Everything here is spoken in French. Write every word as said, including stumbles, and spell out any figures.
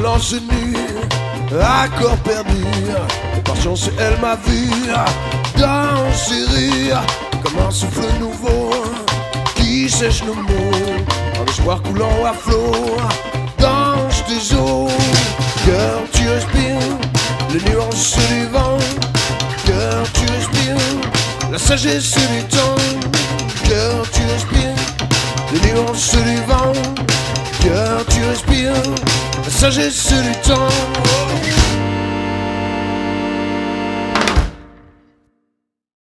lance nu, accord perdu. Par chance elle m'a vu dans ses rires, comme un souffle nouveau qui sèche nos mots, un espoir coulant à flot dans tes eaux. Cœur tu respires les nuances du vent, cœur tu respires la sagesse du temps. Cœur tu respires les nuances du vent, cœur tu respires la sagesse du temps.